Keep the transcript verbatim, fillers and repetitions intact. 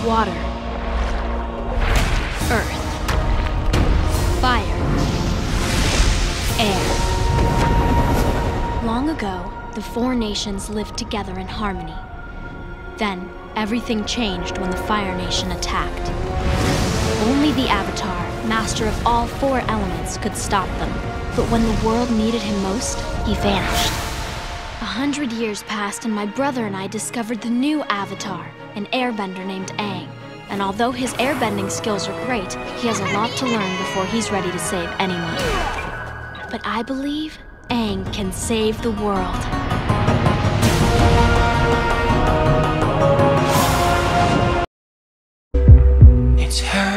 water, earth, fire, air. Long ago, the four nations lived together in harmony. Then, everything changed when the Fire Nation attacked. Only the Avatar, master of all four elements, could stop them. But when the world needed him most, he vanished. A hundred years passed and my brother and I discovered the new Avatar, an airbender named Aang. And although his airbending skills are great, he has a lot to learn before he's ready to save anyone. But I believe Aang can save the world. It's her.